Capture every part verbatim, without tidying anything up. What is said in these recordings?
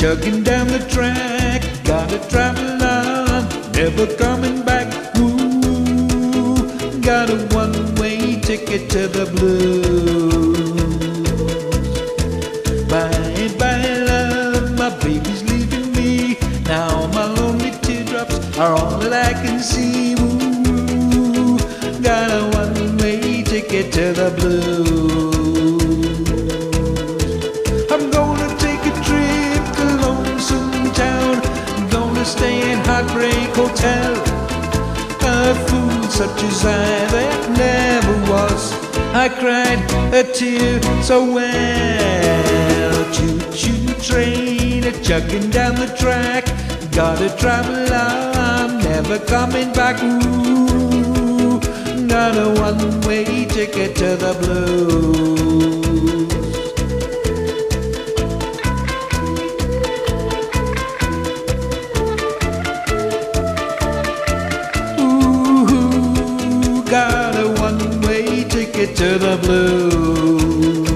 chugging down the track. Gotta travel on, never coming back. Ooh, got a one-way ticket to the blues. Bye bye love, my baby's leaving me. Now my lonely teardrops are all that I can see. Ooh, got a one-way ticket to the blues. I'm gonna take a trip to Lonesome Town. I'm gonna stay in Heartbreak Hotel. A fool such as I that never was. I cried a tear so well. Choo-choo train a chugging down the track. Gotta travel on, never coming back. Ooh, got a one-way ticket to the blues. Ooh, got a one-way ticket to the blues.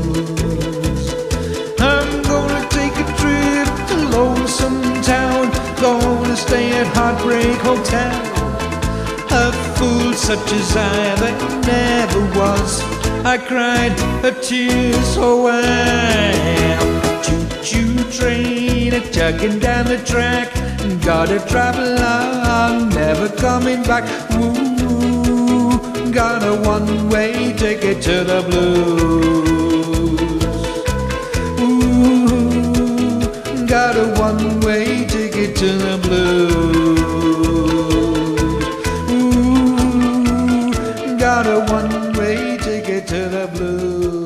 I'm gonna take a trip to Lonesome Town. Gonna stay at Heartbreak Hotel. A fool such as I that never was. I cried a tear so well. Choo-choo train a chugging down the track. Gotta travel on, never coming back. Ooh, got a one-way ticket to the blues. Ooh, got a one-way ticket to the blues. Ooh, got a one-way ticket to the blues.